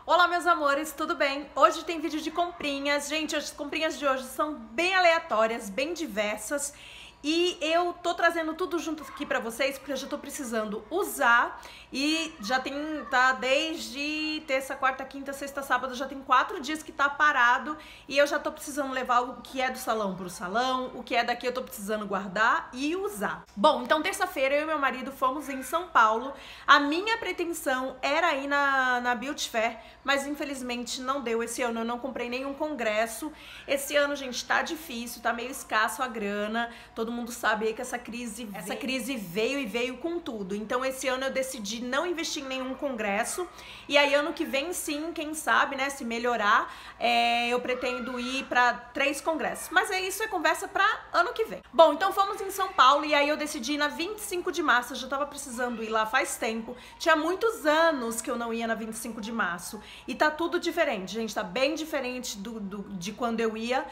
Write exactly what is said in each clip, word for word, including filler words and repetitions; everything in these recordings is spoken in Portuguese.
Olá, meus amores, tudo bem? Hoje tem vídeo de comprinhas. Gente, as comprinhas de hoje são bem aleatórias, bem diversas. E eu tô trazendo tudo junto aqui pra vocês, porque eu já tô precisando usar. E já tem, tá, desde terça, quarta, quinta, sexta, sábado, já tem quatro dias que tá parado. E eu já tô precisando levar o que é do salão pro salão, o que é daqui eu tô precisando guardar e usar. Bom, então terça-feira eu e meu marido fomos em São Paulo. A minha pretensão era ir na, na Beauty Fair, mas infelizmente não deu. Esse ano eu não comprei nenhum congresso. Esse ano, gente, tá difícil, tá meio escasso a grana. Todo mundo sabe aí que essa crise, essa crise veio e veio com tudo. Então esse ano eu decidi não investir em nenhum congresso. E aí ano que vem sim, quem sabe, né, se melhorar, é, eu pretendo ir pra três congressos. Mas é isso, é conversa pra ano que vem. Bom, então fomos em São Paulo e aí eu decidi ir na vinte e cinco de março. Eu já tava precisando ir lá faz tempo. Tinha muitos anos que eu não ia na vinte e cinco de março. E tá tudo diferente, gente, tá bem diferente do, do, de quando eu ia.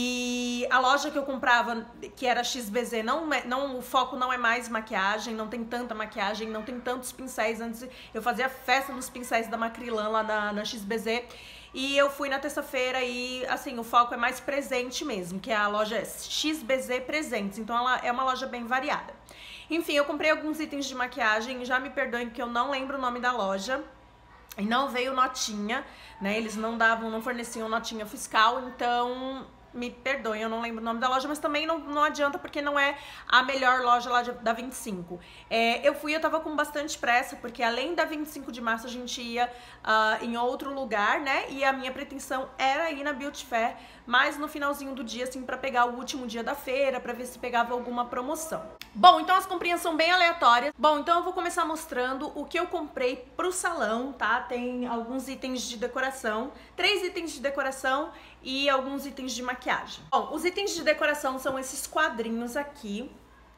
E a loja que eu comprava, que era X B Z, não, não, o foco não é mais maquiagem, não tem tanta maquiagem, não tem tantos pincéis. Antes eu fazia festa nos pincéis da Macrylan lá na, na X B Z. E eu fui na terça-feira e, assim, o foco é mais presente mesmo, que é a loja X B Z Presentes. Então ela é uma loja bem variada. Enfim, eu comprei alguns itens de maquiagem, já me perdoem que eu não lembro o nome da loja. E não veio notinha, né? Eles não davam, não forneciam notinha fiscal, então me perdoem, eu não lembro o nome da loja, mas também não, não adianta porque não é a melhor loja lá de, da vinte e cinco. É, eu fui, eu tava com bastante pressa, porque além da vinte e cinco de março a gente ia uh, em outro lugar, né? E a minha pretensão era ir na Beauty Fair, mas no finalzinho do dia, assim, pra pegar o último dia da feira, pra ver se pegava alguma promoção. Bom, então as comprinhas são bem aleatórias. Bom, então eu vou começar mostrando o que eu comprei pro salão, tá? Tem alguns itens de decoração, três itens de decoração e alguns itens de maquiagem. Bom, os itens de decoração são esses quadrinhos aqui.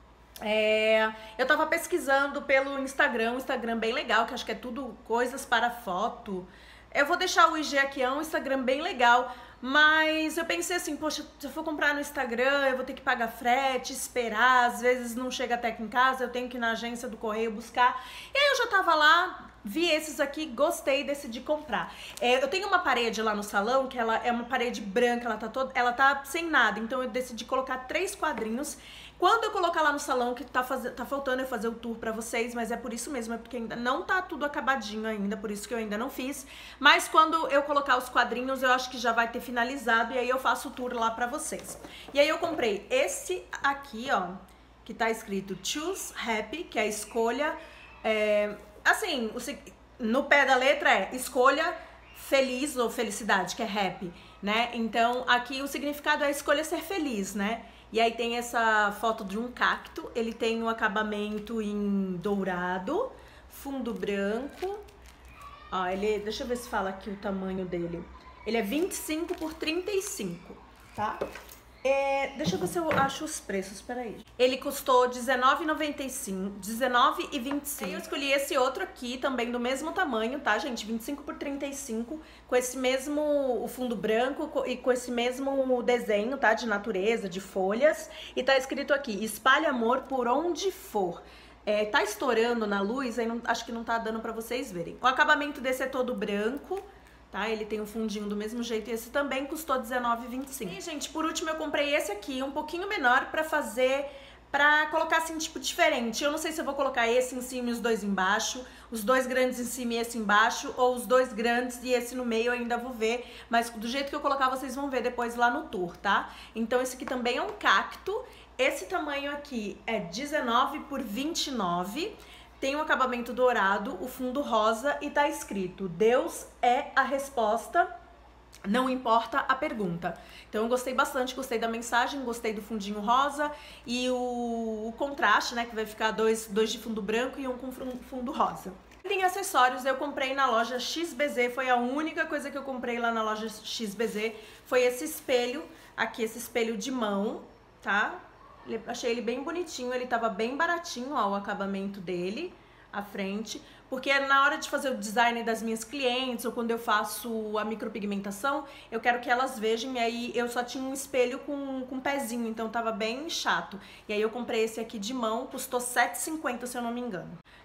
É, eu tava pesquisando pelo Instagram, um Instagram bem legal, que acho que é tudo coisas para foto. Eu vou deixar o I G aqui, é um Instagram bem legal, mas eu pensei assim, poxa, se eu for comprar no Instagram, eu vou ter que pagar frete, esperar, às vezes não chega até aqui em casa, eu tenho que ir na agência do correio buscar. E aí eu já tava lá, vi esses aqui, gostei, decidi comprar. É, eu tenho uma parede lá no salão, que ela é uma parede branca, ela tá, toda, ela tá sem nada, então eu decidi colocar três quadrinhos. Quando eu colocar lá no salão, que tá, faz... tá faltando eu fazer o tour pra vocês, mas é por isso mesmo, é porque ainda não tá tudo acabadinho ainda, por isso que eu ainda não fiz. Mas quando eu colocar os quadrinhos, eu acho que já vai ter finalizado e aí eu faço o tour lá pra vocês. E aí eu comprei esse aqui, ó, que tá escrito Choose Happy, que é a escolha, é... assim, no pé da letra é escolha feliz ou felicidade, que é happy, né? Então aqui o significado é a escolha ser feliz, né? E aí tem essa foto de um cacto, ele tem um acabamento em dourado, fundo branco. Ó, ele, deixa eu ver se fala aqui o tamanho dele. Ele é vinte e cinco por trinta e cinco, tá? É, deixa eu ver se eu acho os preços, peraí. Ele custou dezenove reais e noventa e cinco, dezenove reais e vinte e cinco. Aí eu escolhi esse outro aqui, também do mesmo tamanho, tá, gente? vinte e cinco por trinta e cinco, com esse mesmo o fundo branco e com esse mesmo desenho, tá? De natureza, de folhas. E tá escrito aqui, espalhe amor por onde for. É, tá estourando na luz, aí não, acho que não tá dando pra vocês verem. O acabamento desse é todo branco. Tá? Ele tem um fundinho do mesmo jeito e esse também custou dezenove reais e vinte e cinco. E, gente, por último eu comprei esse aqui, um pouquinho menor pra fazer, pra colocar assim, tipo, diferente. Eu não sei se eu vou colocar esse em cima e os dois embaixo, os dois grandes em cima e esse embaixo, ou os dois grandes e esse no meio eu ainda vou ver, mas do jeito que eu colocar vocês vão ver depois lá no tour, tá? Então esse aqui também é um cacto, esse tamanho aqui é dezenove por vinte e nove. Tem um acabamento dourado, o fundo rosa e tá escrito Deus é a resposta, não importa a pergunta. Então eu gostei bastante, gostei da mensagem, gostei do fundinho rosa e o, o contraste, né, que vai ficar dois, dois de fundo branco e um com fundo rosa. Tem acessórios, eu comprei na loja X B Z, foi a única coisa que eu comprei lá na loja X B Z, foi esse espelho, aqui esse espelho de mão, tá? Achei ele bem bonitinho, ele tava bem baratinho, ó, o acabamento dele, a frente, porque na hora de fazer o design das minhas clientes, ou quando eu faço a micropigmentação, eu quero que elas vejam, e aí eu só tinha um espelho com, com pezinho, então tava bem chato. E aí eu comprei esse aqui de mão, custou sete reais e cinquenta, se eu não me engano.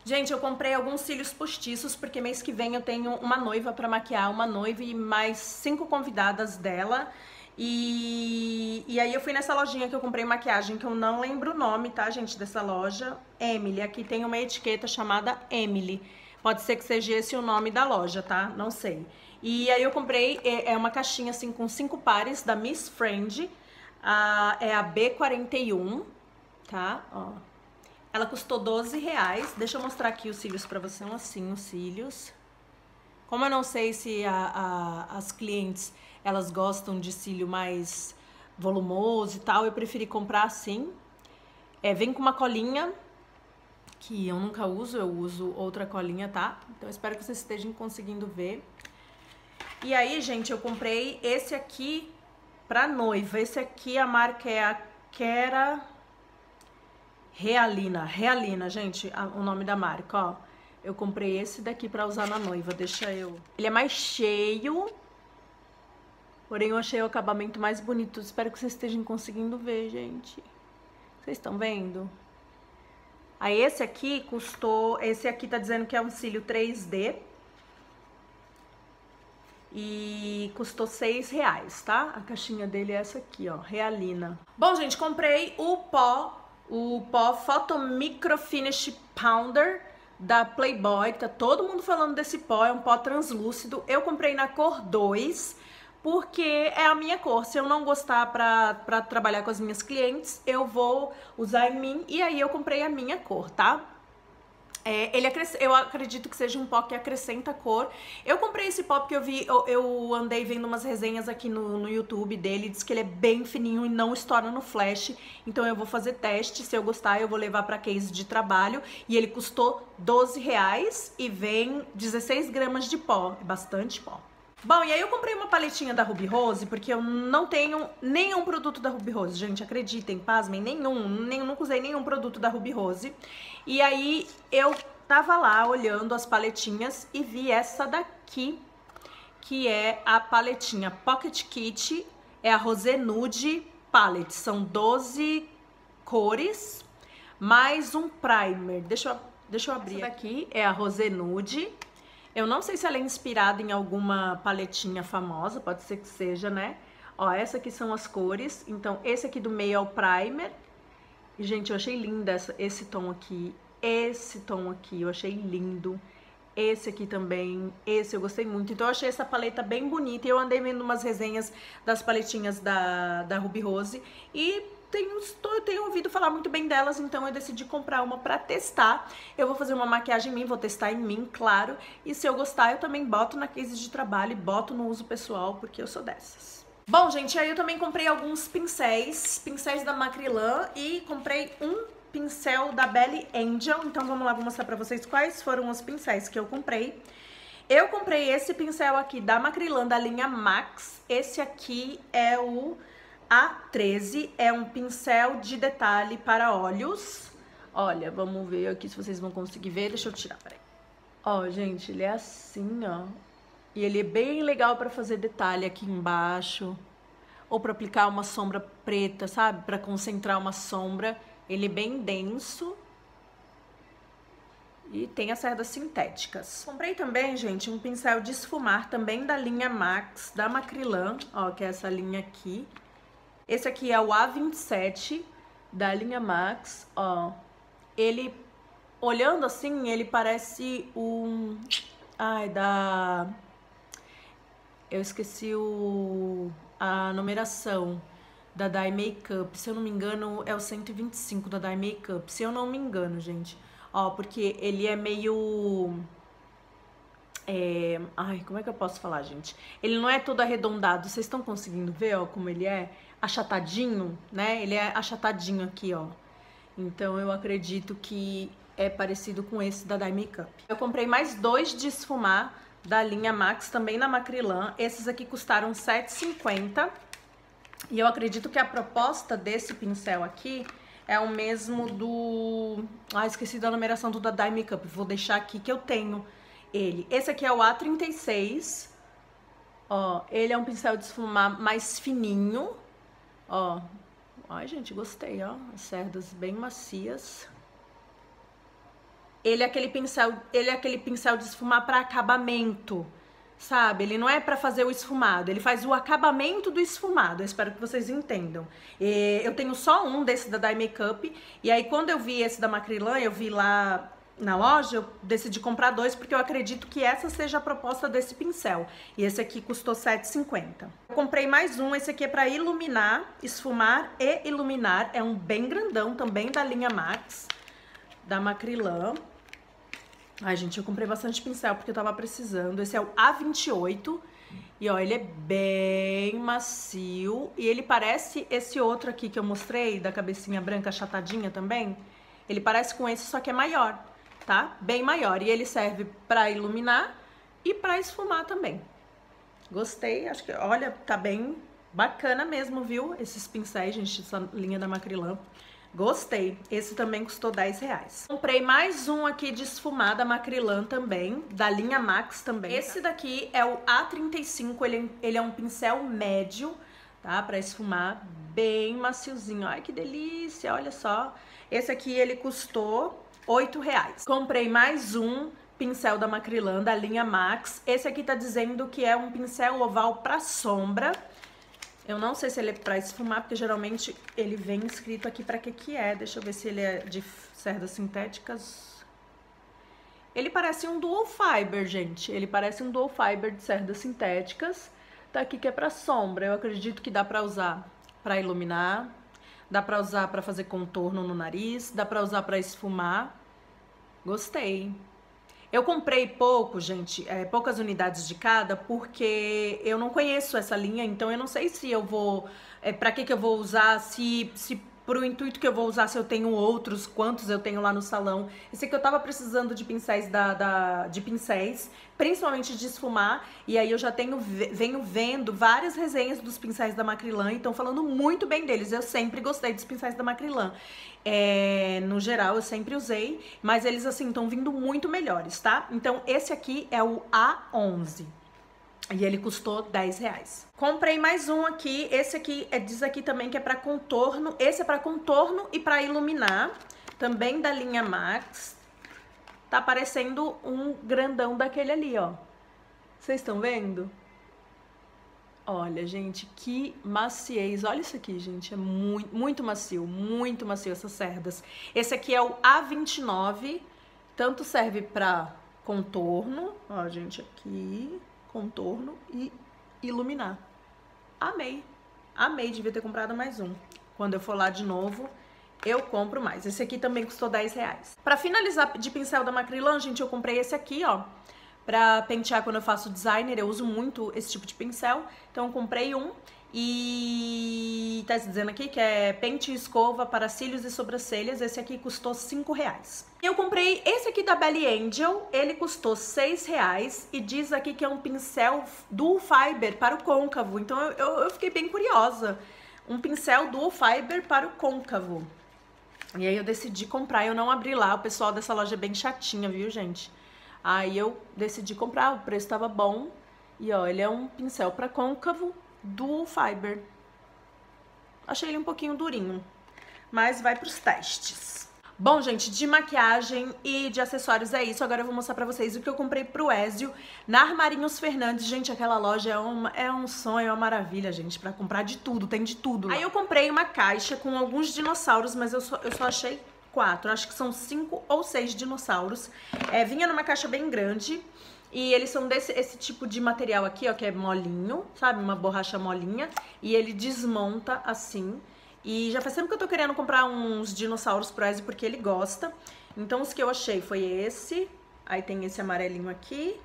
Gente, eu comprei alguns cílios postiços, porque mês que vem eu tenho uma noiva pra maquiar, uma noiva e mais cinco convidadas dela. E, e aí eu fui nessa lojinha que eu comprei maquiagem, que eu não lembro o nome, tá, gente, dessa loja. Emily, aqui tem uma etiqueta chamada Emily. Pode ser que seja esse o nome da loja, tá? Não sei. E aí eu comprei, é, é uma caixinha assim com cinco pares da Miss Friend. Ah, é a B quarenta e um, tá? Ó. Ela custou doze reais. Deixa eu mostrar aqui os cílios pra você. São assim os cílios. Como eu não sei se a, a, as clientes elas gostam de cílio mais volumoso e tal, eu preferi comprar assim. É, vem com uma colinha, que eu nunca uso, eu uso outra colinha, tá? Então eu espero que vocês estejam conseguindo ver. E aí, gente, eu comprei esse aqui pra noiva. Esse aqui, a marca é a Kera Realina. Realina, gente, a, o nome da marca, ó. Eu comprei esse daqui pra usar na noiva, deixa eu... Ele é mais cheio, porém eu achei o acabamento mais bonito. Espero que vocês estejam conseguindo ver, gente. Vocês estão vendo? Aí esse aqui custou... Esse aqui tá dizendo que é um cílio três D. E custou seis reais, tá? A caixinha dele é essa aqui, ó, Realina. Bom, gente, comprei o pó, o pó Photo Micro Finish Powder da Playboy. Tá todo mundo falando desse pó, é um pó translúcido. Eu comprei na cor dois, porque é a minha cor. Se eu não gostar pra, pra trabalhar com as minhas clientes, eu vou usar em mim. E aí eu comprei a minha cor, tá? É, ele acres... Eu acredito que seja um pó que acrescenta cor. Eu comprei esse pó porque eu vi, eu, eu andei vendo umas resenhas aqui no, no YouTube dele, diz que ele é bem fininho e não estoura no flash. Então eu vou fazer teste, se eu gostar eu vou levar pra case de trabalho. E ele custou doze reais e vem dezesseis gramas de pó, é bastante pó. Bom, e aí eu comprei uma paletinha da Ruby Rose, porque eu não tenho nenhum produto da Ruby Rose, gente, acreditem, pasmem, nenhum, nem, nunca usei nenhum produto da Ruby Rose. E aí eu tava lá olhando as paletinhas e vi essa daqui, que é a paletinha Pocket Kit, é a Rosé Nude Palette, são doze cores, mais um primer. Deixa eu, deixa eu abrir. Essa daqui é a Rosé Nude. Eu não sei se ela é inspirada em alguma paletinha famosa, pode ser que seja, né? Ó, essa aqui são as cores. Então, esse aqui do meio é o primer. E, gente, eu achei linda essa, esse tom aqui. Esse tom aqui, eu achei lindo. Esse aqui também, esse eu gostei muito. Então, eu achei essa paleta bem bonita. E eu andei vendo umas resenhas das paletinhas da, da Ruby Rose. E... Tenho, tô, tenho ouvido falar muito bem delas, então eu decidi comprar uma pra testar. Eu vou fazer uma maquiagem em mim, vou testar em mim, claro. E se eu gostar, eu também boto na case de trabalho e boto no uso pessoal, porque eu sou dessas. Bom, gente, aí eu também comprei alguns pincéis, pincéis da Macrylan e comprei um pincel da Belly Angel. Então vamos lá, vou mostrar pra vocês quais foram os pincéis que eu comprei. Eu comprei esse pincel aqui da Macrylan, da linha Max. Esse aqui é o... A treze, é um pincel de detalhe para olhos. Olha, vamos ver aqui se vocês vão conseguir ver. Deixa eu tirar, peraí. Ó, gente, ele é assim, ó. E ele é bem legal para fazer detalhe aqui embaixo. Ou para aplicar uma sombra preta, sabe? Para concentrar uma sombra. Ele é bem denso. E tem as cerdas sintéticas. Comprei também, gente, um pincel de esfumar, também da linha Max, da Macrylan. Ó, que é essa linha aqui. Esse aqui é o A vinte e sete da linha Max, ó. Ele, olhando assim, ele parece um... Ai, da... Eu esqueci o... a numeração da Dye Makeup. Se eu não me engano, é o cento e vinte e cinco da Dye Makeup. Se eu não me engano, gente. Ó, porque ele é meio... É... Ai, como é que eu posso falar, gente? Ele não é todo arredondado. Vocês estão conseguindo ver, ó, como ele é? Achatadinho, né? Ele é achatadinho aqui, ó. Então, eu acredito que é parecido com esse da Dye Makeup. Eu comprei mais dois de esfumar da linha Max, também na Macrylan. Esses aqui custaram sete reais e cinquenta centavos. E eu acredito que a proposta desse pincel aqui é o mesmo do... Ah, esqueci da numeração do da Dye Makeup. Vou deixar aqui que eu tenho ele. Esse aqui é o A trinta e seis. Ó, ele é um pincel de esfumar mais fininho. Ó, ai, gente, gostei, ó. As cerdas bem macias. ele é aquele pincel, ele é aquele pincel de esfumar para acabamento, sabe? Ele não é para fazer o esfumado, ele faz o acabamento do esfumado. Eu espero que vocês entendam. E eu tenho só um desse da Dye Makeup, e aí quando eu vi esse da Macrylan, eu vi lá na loja, eu decidi comprar dois, porque eu acredito que essa seja a proposta desse pincel. E esse aqui custou sete reais e cinquenta centavos. Eu comprei mais um, esse aqui é para iluminar, esfumar e iluminar. É um bem grandão também da linha Max, da Macrylan. Ai, gente, eu comprei bastante pincel porque eu tava precisando. Esse é o A vinte e oito. E, ó, ele é bem macio. E ele parece esse outro aqui que eu mostrei, da cabecinha branca achatadinha também. Ele parece com esse, só que é maior, tá? Bem maior. E ele serve pra iluminar e pra esfumar também. Gostei, acho que, olha, tá bem bacana mesmo, viu? Esses pincéis, gente, essa linha da Macrylan. Gostei. Esse também custou dez reais. Comprei mais um aqui de esfumar da Macrylan também, da linha Max também. Esse daqui é o A trinta e cinco, ele, ele é um pincel médio, tá? Pra esfumar, bem maciozinho. Ai, que delícia, olha só. Esse aqui ele custou oito reais. Comprei mais um pincel da Macrylan, da linha Max. Esse aqui tá dizendo que é um pincel oval pra sombra. Eu não sei se ele é pra esfumar, porque geralmente ele vem escrito aqui pra que que é. Deixa eu ver se ele é de cerdas sintéticas. Ele parece um dual fiber, gente. Ele parece um dual fiber de cerdas sintéticas. Tá aqui que é pra sombra. Eu acredito que dá pra usar pra iluminar. Dá pra usar pra fazer contorno no nariz. Dá pra usar pra esfumar. Gostei. Eu comprei pouco, gente, é, poucas unidades de cada, porque eu não conheço essa linha, então eu não sei se eu vou, é, pra que que eu vou usar, se, se pro intuito que eu vou usar, se eu tenho outros, quantos eu tenho lá no salão. Esse aqui eu tava precisando de pincéis, da, da, de pincéis, principalmente de esfumar, e aí eu já tenho, venho vendo várias resenhas dos pincéis da Macrylan, e estão falando muito bem deles. Eu sempre gostei dos pincéis da Macrylan. É, no geral, eu sempre usei, mas eles, assim, estão vindo muito melhores, tá? Então, esse aqui é o A onze. E ele custou dez reais. Comprei mais um aqui. Esse aqui, é, diz aqui também que é pra contorno. Esse é pra contorno e pra iluminar. Também da linha Max. Tá parecendo um grandão daquele ali, ó. Vocês estão vendo? Olha, gente, que maciez. Olha isso aqui, gente. É muito, muito macio, muito macio essas cerdas. Esse aqui é o A vinte e nove. Tanto serve pra contorno. Ó, gente, aqui. Contorno e iluminar. Amei. Amei, devia ter comprado mais um. Quando eu for lá de novo, eu compro mais. Esse aqui também custou dez reais. Pra finalizar de pincel da Macrylan, gente, eu comprei esse aqui, ó. Pra pentear quando eu faço designer, eu uso muito esse tipo de pincel. Então eu comprei um e tá dizendo aqui que é pente e escova para cílios e sobrancelhas. Esse aqui custou cinco reais. Eu comprei esse aqui da Belly Angel, ele custou seis reais e diz aqui que é um pincel dual fiber para o côncavo. Então eu, eu, eu fiquei bem curiosa. Um pincel dual fiber para o côncavo. E aí eu decidi comprar, eu não abri lá. O pessoal dessa loja é bem chatinha, viu, gente? Aí eu decidi comprar, o preço tava bom. E ó, ele é um pincel para côncavo dual fiber. Achei ele um pouquinho durinho, mas vai pros testes. Bom, gente, de maquiagem e de acessórios é isso. Agora eu vou mostrar pra vocês o que eu comprei pro Ezio na Armarinhos Fernandes. Gente, aquela loja é, uma, é um sonho, é uma maravilha, gente, pra comprar de tudo, tem de tudo lá. Aí eu comprei uma caixa com alguns dinossauros, mas eu só, eu só achei quatro, acho que são cinco ou seis dinossauros. É, vinha numa caixa bem grande. E eles são desse esse tipo de material aqui, ó, que é molinho, sabe? Uma borracha molinha. E ele desmonta assim. E já faz tempo que eu tô querendo comprar uns dinossauros pro Ezio, porque ele gosta. Então os que eu achei foi esse. Aí tem esse amarelinho aqui.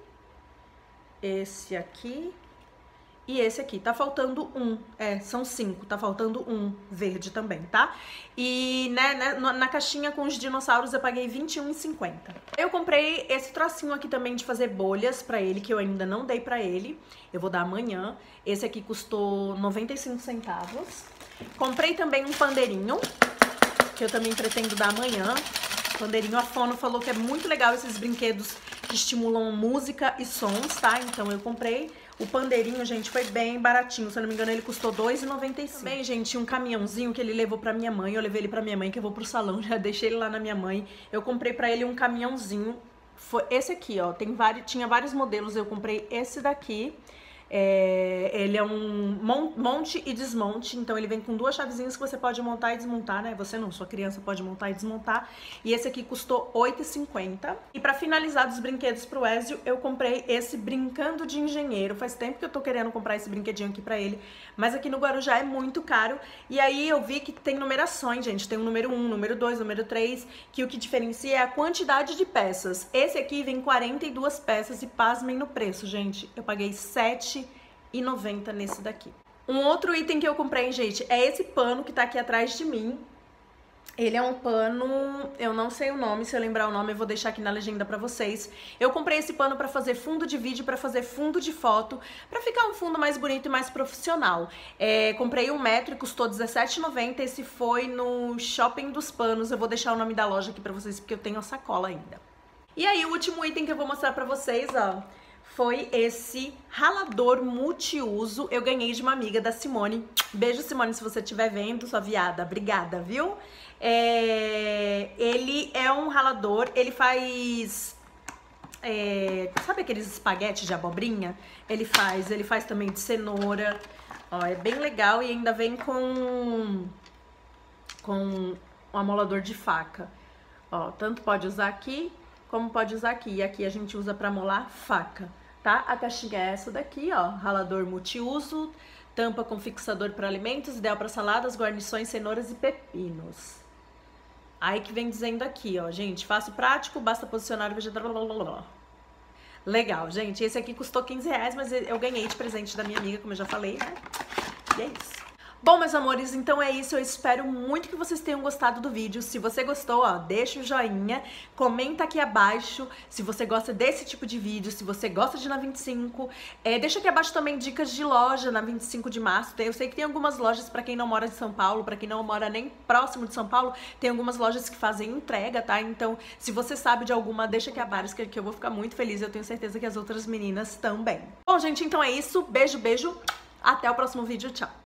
Esse aqui. E esse aqui. Tá faltando um. É, são cinco. Tá faltando um verde também, tá? E né, né, na caixinha com os dinossauros eu paguei vinte e um reais e cinquenta centavos. Eu comprei esse trocinho aqui também de fazer bolhas pra ele, que eu ainda não dei pra ele. Eu vou dar amanhã. Esse aqui custou noventa e cinco centavos. Comprei também um pandeirinho, que eu também pretendo dar amanhã. Pandeirinho, a Fono falou que é muito legal esses brinquedos que estimulam música e sons, tá? Então eu comprei O pandeirinho, gente, foi bem baratinho. Se eu não me engano, ele custou dois reais e noventa e cinco centavos. Também, gente, um caminhãozinho que ele levou pra minha mãe. Eu levei ele pra minha mãe, que eu vou pro salão. Já deixei ele lá na minha mãe. Eu comprei pra ele um caminhãozinho. Foi esse aqui, ó. Tem vários, tinha vários modelos. Eu comprei esse daqui. É, ele é um monte e desmonte, então ele vem com duas chavezinhas que você pode montar e desmontar, né? Você não, sua criança pode montar e desmontar. E esse aqui custou oito reais e cinquenta centavos. E pra finalizar dos brinquedos pro Ezio, eu comprei esse Brincando de Engenheiro. Faz tempo que eu tô querendo comprar esse brinquedinho aqui pra ele, mas aqui no Guarujá é muito caro. E aí eu vi que tem numerações, gente. Tem o número um, número dois, número três, que o que diferencia é a quantidade de peças. Esse aqui vem quarenta e duas peças e pasmem no preço, gente. Eu paguei sete reais e noventa centavos nesse daqui. Um outro item que eu comprei, gente, é esse pano que tá aqui atrás de mim. Ele é um pano, eu não sei o nome, se eu lembrar o nome eu vou deixar aqui na legenda pra vocês. Eu comprei esse pano pra fazer fundo de vídeo, pra fazer fundo de foto, pra ficar um fundo mais bonito e mais profissional. É, comprei um metro e custou dezessete reais e noventa centavos. Esse foi no Shopping dos Panos. Eu vou deixar o nome da loja aqui pra vocês, porque eu tenho a sacola ainda. E aí, o último item que eu vou mostrar pra vocês, ó, foi esse ralador multiuso. Eu ganhei de uma amiga da Simone. Beijo, Simone, se você estiver vendo, sua viada. Obrigada, viu? É... Ele é um ralador, ele faz... É... Sabe aqueles espaguetes de abobrinha? Ele faz, ele faz também de cenoura. Ó, é bem legal e ainda vem com... com um amolador de faca. Ó, tanto pode usar aqui, como pode usar aqui. E aqui a gente usa pra molar faca. Tá? A caixinha é essa daqui, ó, ralador multiuso, tampa com fixador para alimentos, ideal para saladas, guarnições, cenouras e pepinos. Aí que vem dizendo aqui, ó, gente, fácil, prático, basta posicionar o vegetal. Legal, gente, esse aqui custou quinze reais, mas eu ganhei de presente da minha amiga, como eu já falei, né? E é isso. Bom, meus amores, então é isso. Eu espero muito que vocês tenham gostado do vídeo. Se você gostou, ó, deixa o joinha, comenta aqui abaixo se você gosta desse tipo de vídeo, se você gosta de na vinte e cinco. É, deixa aqui abaixo também dicas de loja na vinte e cinco de março. Eu sei que tem algumas lojas pra quem não mora em São Paulo, pra quem não mora nem próximo de São Paulo, tem algumas lojas que fazem entrega, tá? Então, se você sabe de alguma, deixa aqui abaixo que eu vou ficar muito feliz. Eu tenho certeza que as outras meninas também. Bom, gente, então é isso. Beijo, beijo. Até o próximo vídeo. Tchau.